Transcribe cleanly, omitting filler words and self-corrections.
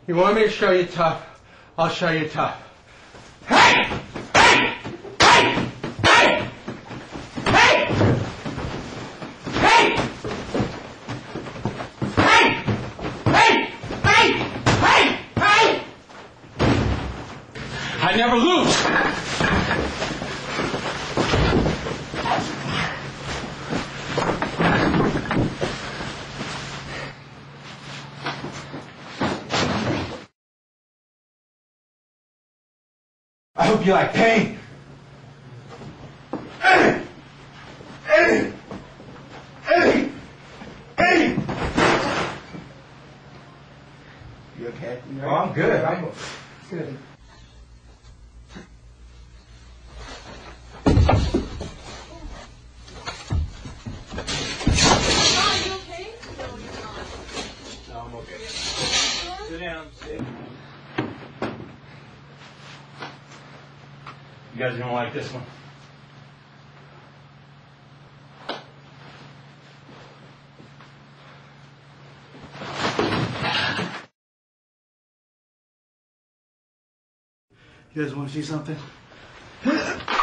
You want me to show you tough? I'll show you tough. Hey! Hey! Hey! Hey! Hey! Hey! Hey! Hey! Hey! Hey! Hey! I never lose. I hope you like pain. You okay? Oh, I'm good. I'm good. No, I'm okay. Sit down. Sit. You guys are gonna like this one. You guys want to see something?